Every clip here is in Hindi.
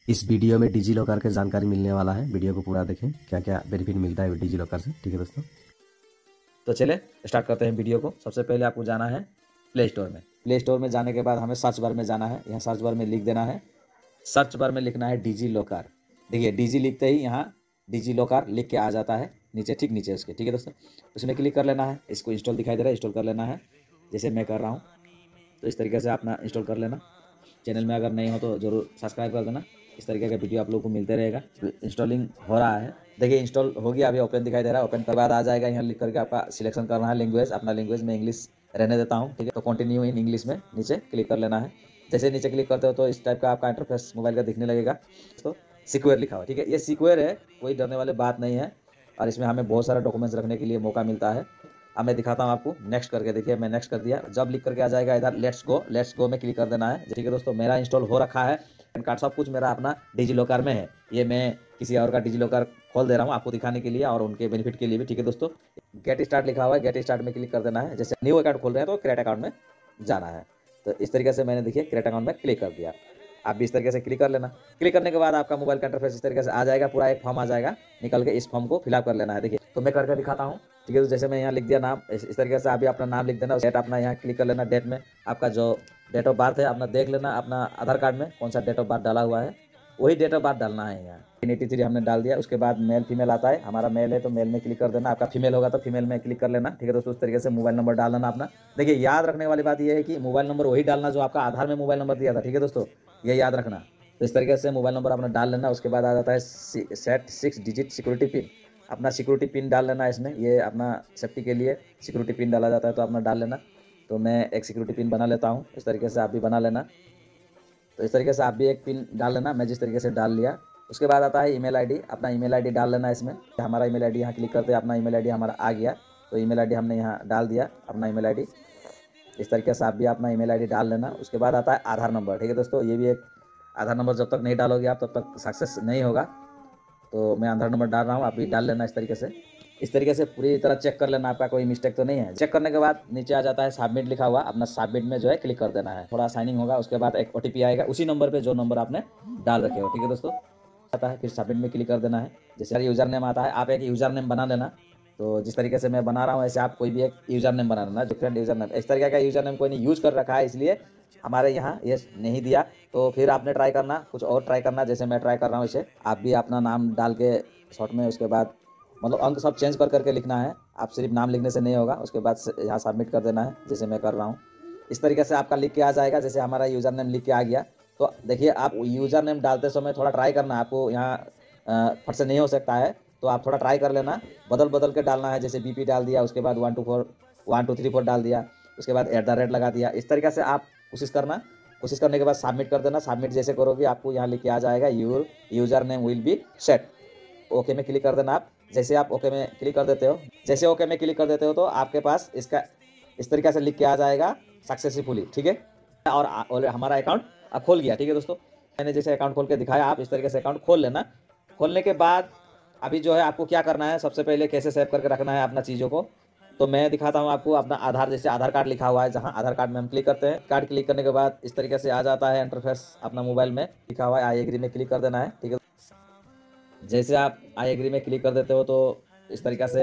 इस वीडियो में डिजी लॉकर की जानकारी मिलने वाला है। वीडियो को पूरा देखें, क्या क्या बेनिफिट मिलता है डिजी लॉकर से। ठीक है दोस्तों, तो चले स्टार्ट करते हैं वीडियो को। सबसे पहले आपको जाना है प्ले स्टोर में। प्ले स्टोर में जाने के बाद हमें सर्च बार में जाना है। यहाँ सर्च बार में लिख देना है, सर्च बार में लिखना है डिजी लॉकर। देखिए डिजी लिखते ही यहाँ डिजी लॉकर लिख के आ जाता है नीचे, ठीक नीचे उसके। ठीक है दोस्तों, उसमें क्लिक कर लेना है। इसको इंस्टॉल दिखाई दे रहा है, इंस्टॉल कर लेना है जैसे मैं कर रहा हूँ। तो इस तरीके से अपना इंस्टॉल कर लेना। चैनल में अगर नहीं हो तो ज़रूर सब्सक्राइब कर देना। इस तरीके का वीडियो आप लोगों को मिलते रहेगा। इंस्टॉलिंग हो रहा है, देखिए इंस्टॉल हो गया। अभी ओपन दिखाई दे रहा है। ओपन के बाद आ जाएगा, यहाँ लिख करके आपका सिलेक्शन करना है लैंग्वेज। अपना लैंग्वेज में इंग्लिश रहने देता हूँ, ठीक है। तो कंटिन्यू इन इंग्लिश में नीचे क्लिक कर लेना है। जैसे नीचे क्लिक करते हो तो इस टाइप का आपका इंटरफेस मोबाइल का दिखने लगेगा। तो सिक्योर लिखा हुआ, ठीक है। ये सिक्योर है, कोई डरने वाली बात नहीं है। और इसमें हमें बहुत सारा डॉक्यूमेंट्स रखने के लिए मौका मिलता है। अब मैं दिखाता हूँ आपको, नेक्स्ट करके देखिए। मैं नेक्स्ट कर दिया। जब लिख करके आ जाएगा इधर लेट्स गो में क्लिक कर देना है। ठीक है दोस्तों, मेरा इंस्टॉल हो रखा है। पैन कार्ड सब कुछ मेरा अपना डिजी लॉकर में है। ये मैं किसी और का डिजी लॉकर खोल दे रहा हूँ आपको दिखाने के लिए और उनके बेनिफिट के लिए भी। ठीक है दोस्तों, गेट स्टार्ट लिखा हुआ है, गेट स्टार्ट में क्लिक कर देना है। जैसे न्यू अकाउंट खोल रहे हैं तो क्रिएट अकाउंट में जाना है। तो इस तरीके से मैंने देखिए क्रिएट अकाउंट में क्लिक कर दिया। आप भी इस तरीके से क्लिक कर लेना। क्लिक करने के बाद आपका मोबाइल का इंटरफेस इस तरीके से आ जाएगा। पूरा एक फॉर्म आ जाएगा निकल के, इस फॉर्म को फिलअप कर लेना है। देखिए तो मैं करके दिखाता हूँ। ठीक है, तो जैसे मैं यहाँ लिख दिया नाम, इस तरीके से आप भी अपना नाम लिख देना। डेट अपना यहाँ क्लिक कर लेना। डेट में आपका जो डेट ऑफ बर्थ है अपना देख लेना। अपना आधार कार्ड में कौन सा डेट ऑफ बर्थ डाला हुआ है वही डेट ऑफ बर्थ डालना है। यहाँ 1983 हमने डाल दिया। उसके बाद मेल फीमेल आता है, हमारा मेल है तो मेल में क्लिक कर देना। आपका फीमेल होगा तो फीमेल में क्लिक कर लेना। ठीक है दोस्तों, उस तरीके से मोबाइल नंबर डाल देना अपना। देखिए याद रखने वाली बात यह है कि मोबाइल नंबर वही डालना जो आपका आधार में मोबाइल नंबर दिया था। ठीक है दोस्तों, ये याद रखना। तो इस तरीके से मोबाइल नंबर अपना डाल लेना। उसके बाद आ जाता है सेट 6 डिजिट सिक्योरिटी पिन। अपना सिक्योरिटी पिन डाल लेना इसमें। ये अपना सेफ्टी के लिए सिक्योरिटी पिन डाला जाता है, तो अपना डाल लेना। तो मैं एक सिक्योरिटी पिन बना लेता हूँ। इस तरीके से आप भी बना लेना। तो इस तरीके से आप भी एक पिन डाल लेना, मैं जिस तरीके से डाल लिया। उसके बाद आता है ईमेल आईडी। अपना ईमेल आईडी डाल लेना इसमें। हमारा ईमेल आईडी यहाँ क्लिक करते हैं, अपना ईमेल आईडी हमारा आ गया। तो ईमेल आईडी हमने यहाँ डाल दिया, अपना ईमेल आईडी। इस तरीके से आप भी अपना ईमेल आईडी डाल लेना। उसके बाद आता है आधार नंबर। ठीक है दोस्तों, ये भी एक आधार नंबर जब तक नहीं डालोगे आप तब तक सक्सेस नहीं होगा। तो मैं आधार नंबर डाल रहा हूँ, आप भी डाल लेना इस तरीके से पूरी तरह चेक कर लेना आपका कोई मिस्टेक तो नहीं है। चेक करने के बाद नीचे आ जाता है सबमिट लिखा हुआ। अपना सबमिट में जो है क्लिक कर देना है। थोड़ा साइनिंग होगा, उसके बाद एक ओटीपी आएगा उसी नंबर पे जो नंबर आपने डाल रखे हो। ठीक है दोस्तों, आता है फिर सबमिट में क्लिक कर देना है। जैसे यूज़र नेम आता है, आप एक यूज़र नेम बना लेना। तो जिस तरीके से मैं बना रहा हूँ ऐसे आप कोई भी एक यूज़र नेम बना लेना, डिफरेंट यूज़र नेम। इस तरीके का यूज़र नेम कोई नहीं यूज़ कर रखा है इसलिए हमारे यहाँ ये नहीं दिया। तो फिर आपने ट्राई करना, कुछ और ट्राई करना। जैसे मैं ट्राई कर रहा हूँ इसे, आप भी अपना नाम डाल के शॉर्ट में, उसके बाद मतलब अंक सब चेंज कर करके लिखना है। आप सिर्फ नाम लिखने से नहीं होगा। उसके बाद यहाँ सबमिट कर देना है जैसे मैं कर रहा हूँ। इस तरीके से आपका लिख के आ जाएगा। जैसे हमारा यूज़र नेम लिख के आ गया। तो देखिए आप यूज़र नेम डालते समय थोड़ा ट्राई करना। आपको यहाँ फट से नहीं हो सकता है, तो आप थोड़ा ट्राई कर लेना। बदल बदल के डालना है। जैसे बीपी डाल दिया, उसके बाद 123 डाल दिया, उसके बाद @ लगा दिया। इस तरीके से आप कोशिश करने के बाद सबमिट कर देना। सबमिट जैसे करोगे आपको यहाँ लिख के आ जाएगा your user name will be set. Okay में क्लिक कर देना आप। जैसे आप ओके में क्लिक कर देते हो तो आपके पास इसका इस तरीके से लिख के आ जाएगा सक्सेसफुली। ठीक है, और हमारा अकाउंट अब खोल गया। ठीक है दोस्तों, मैंने जैसे अकाउंट खोल के दिखाया, आप इस तरीके से अकाउंट खोल लेना। खोलने के बाद अभी जो है आपको क्या करना है, सबसे पहले कैसे सेव करके रखना है अपना चीज़ों को, तो मैं दिखाता हूँ आपको। अपना आधार, जैसे आधार कार्ड लिखा हुआ है, जहाँ आधार कार्ड में हम क्लिक करते हैं, कार्ड क्लिक करने के बाद इस तरीके से आ जाता है इंटरफेस। अपना मोबाइल में लिखा हुआ है आई एग्री में क्लिक कर देना है। ठीक है, जैसे आप आई एग्री में क्लिक कर देते हो तो इस तरीके से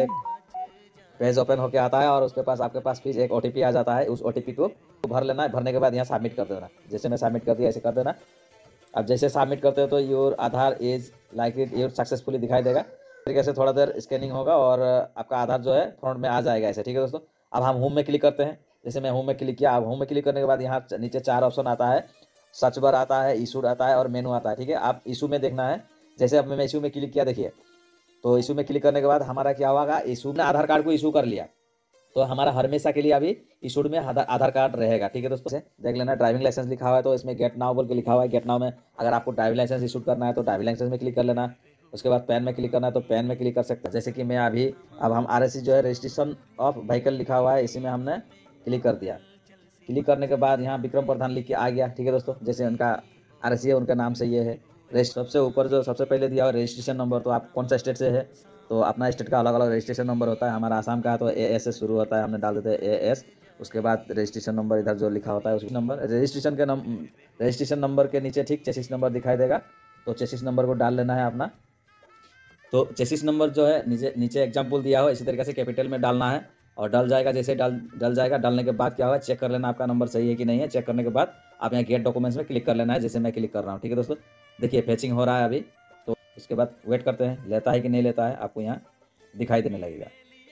पेज ओपन होकर आता है और उसके पास आपके पास फिर एक ओटीपी आ जाता है। उस ओटीपी को भर लेना है। भरने के बाद यहाँ सबमिट कर देना। जैसे मैं सबमिट कर दिया ऐसे कर देना। अब जैसे सबमिट करते हो तो your Aadhaar is like it your successfully दिखाई देगा। इस तरीके से थोड़ा देर स्कैनिंग होगा और आपका आधार जो है फ्रंट में आ जाएगा ऐसे। ठीक है दोस्तों, अब हम होम में क्लिक करते हैं। जैसे मैं होम में क्लिक किया। अब होम में क्लिक करने के बाद यहाँ नीचे 4 ऑप्शन आता है। सर्च बार आता है, इशूड आता है और मेनू आता है। ठीक है, आप इशू में देखना है। जैसे अब मैं इशू में क्लिक किया, देखिए तो इशू में क्लिक करने के बाद हमारा क्या होगा, इशू में आधार कार्ड को इशू कर लिया तो हमारा हमेशा के लिए अभी इशूड में आधार कार्ड रहेगा। ठीक है दोस्तों, देख लेना। ड्राइविंग लाइसेंस लिखा हुआ है तो इसमें गेट नाउ बोल के लिखा हुआ है। गेट नाउ में अगर आपको ड्राइविंग लाइसेंस इशूड करना है तो ड्राइविंग लाइसेंस में क्लिक कर लेना। उसके बाद पैन में क्लिक करना है तो पैन में क्लिक कर सकते हैं। जैसे कि मैं अभी अब हम RSC जो है रजिस्ट्रेशन ऑफ व्हीकल लिखा हुआ है, इसी में हमने क्लिक कर दिया। क्लिक करने के बाद यहाँ विक्रम प्रधान लिख के आ गया। ठीक है दोस्तों, जैसे उनका RSC है उनका नाम से ये है। सबसे ऊपर जो सबसे पहले दिया हुआ रजिस्ट्रेशन नंबर, तो आप कौन सा स्टेट से है तो अपना स्टेट का अलग अलग रजिस्ट्रेशन नंबर होता है। हमारा आसाम का है तो AS से शुरू होता है, हमने डाल देते हैं AS। उसके बाद रजिस्ट्रेशन नंबर इधर जो लिखा होता है उसी नंबर रजिस्ट्रेशन नंबर के नीचे ठीक चेसिस नंबर दिखाई देगा। तो चेसिस नंबर को डाल लेना है अपना। तो चेसिस नंबर जो है नीचे नीचे एग्जाम्पल दिया हो इसी तरीके से कैपिटल में डालना है और डल जाएगा। जैसे डल जाएगा, डालने के बाद क्या होगा, चेक कर लेना आपका नंबर सही है कि नहीं है। चेक करने के बाद आप यहाँ गेट डॉक्यूमेंट्स में क्लिक कर लेना है, जैसे मैं क्लिक कर रहा हूँ। ठीक है दोस्तों, देखिए फैचिंग हो रहा है अभी। तो उसके बाद वेट करते हैं, लेता है कि नहीं लेता है, आपको यहाँ दिखाई देने लगेगा।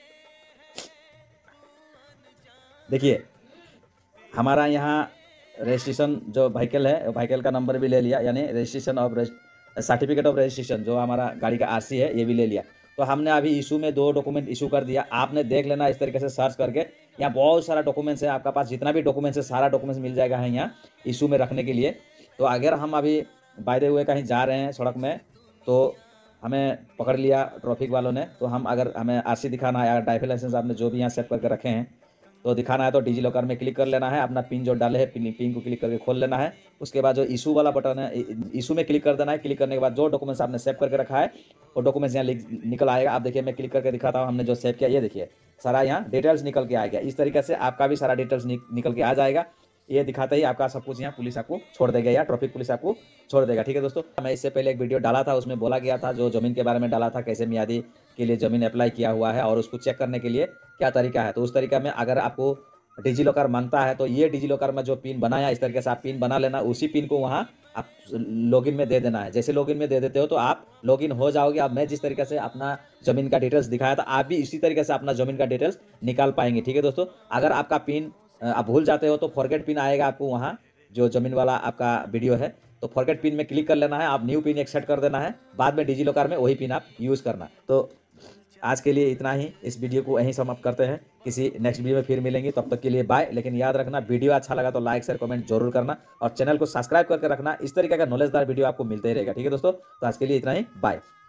देखिए हमारा यहाँ रजिस्ट्रेशन जो व्हीकल है, व्हीकल का नंबर भी ले लिया, यानी registration of certificate of registration जो हमारा गाड़ी का आरसी है ये भी ले लिया। तो हमने अभी इशू में 2 डॉक्यूमेंट इशू कर दिया। आपने देख लेना इस तरीके से सर्च करके, यहाँ बहुत सारा डॉक्यूमेंट्स है आपका पास, जितना भी डॉक्यूमेंट्स है सारा डॉक्यूमेंट्स मिल जाएगा है यहाँ इशू में रखने के लिए। तो अगर हम अभी बाय द वे कहीं जा रहे हैं सड़क में, तो हमें पकड़ लिया ट्रैफिक वालों ने, तो हम अगर हमें आरसी दिखाना है या ड्राइविंग लाइसेंस आपने जो भी यहाँ सेट करके रखे हैं तो दिखाना है, तो डिजी लॉकर में क्लिक कर लेना है। अपना पिन जो डाले है पिन को क्लिक करके खोल लेना है। उसके बाद जो इशू वाला बटन है इशू में क्लिक कर देना है। क्लिक करने के बाद जो डॉक्यूमेंट्स आपने सेव करके रखा है वो डॉक्यूमेंट्स यहाँ निकल आएगा। आप देखिए मैं क्लिक करके दिखाता हूँ, हमने जो सेव किया ये देखिए सारा यहाँ डिटेल्स निकल के आ गया। इस तरीके से आपका भी सारा डिटेल्स निकल के आ जाएगा। ये दिखाते ही आपका सब कुछ यहाँ पुलिस आपको छोड़ देगा या ट्रैफिक पुलिस आपको छोड़ देगा। ठीक है दोस्तों, मैं इससे पहले एक वीडियो डाला था, उसमें बोला गया था जो जमीन के बारे में डाला था, कैसे मियादी के लिए जमीन अप्लाई किया हुआ है और उसको चेक करने के लिए क्या तरीका है। तो उस तरीका में अगर आपको डिजी लॉकर मांगता है तो ये डिजी लॉकर में जो पिन बनाया इस तरीके से आप पिन बना लेना, उसी पिन को वहाँ आप लॉगिन में दे देना है। जैसे लॉगिन में दे देते हो तो आप लॉगिन हो जाओगे। अब मैं जिस तरीके से अपना जमीन का डिटेल्स दिखाया था आप भी इसी तरीके से अपना जमीन का डिटेल्स निकाल पाएंगे। ठीक है दोस्तों, अगर आपका पिन आप भूल जाते हो तो फॉरगेट पिन आएगा आपको वहाँ जो जमीन वाला आपका वीडियो है, तो फॉरगेट पिन में क्लिक कर लेना है। आप न्यू पिन एक सेट कर देना है, बाद में डिजी लॉकर में वही पिन आप यूज़ करना। तो आज के लिए इतना ही, इस वीडियो को यहीं समाप्त करते हैं। किसी नेक्स्ट वीडियो में फिर मिलेंगे, तब तक के लिए बाय। लेकिन याद रखना वीडियो अच्छा लगा तो लाइक शेयर कमेंट जरूर करना और चैनल को सब्सक्राइब करके रखना। इस तरीके का नॉलेजदार वीडियो आपको मिलते ही रहेगा। ठीक है दोस्तों, तो आज के लिए इतना ही, बाय।